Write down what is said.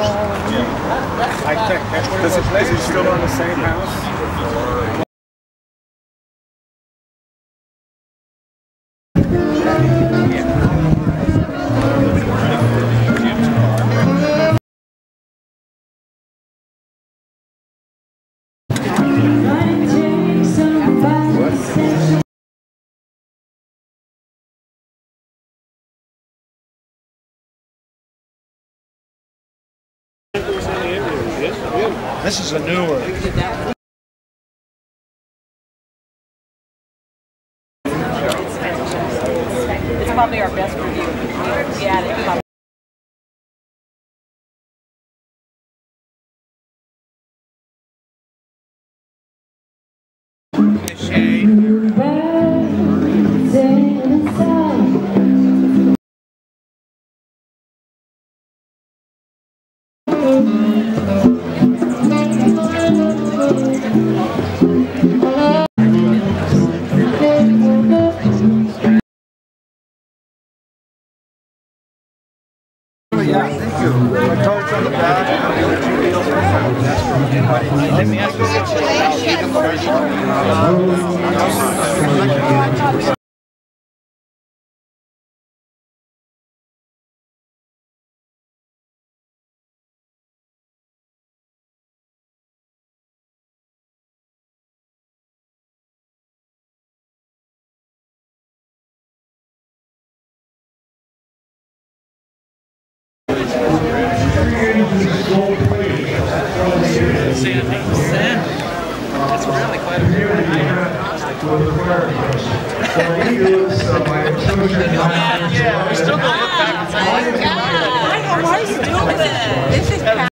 I think that's what is he still on the same house? This is a newer. It's probably our best review. Yeah. Yeah, thank you. My cards on the back. Let me ask you something. It's really quite a few. Yeah, we're still going to look back and say, oh my God, why are you doing this? This is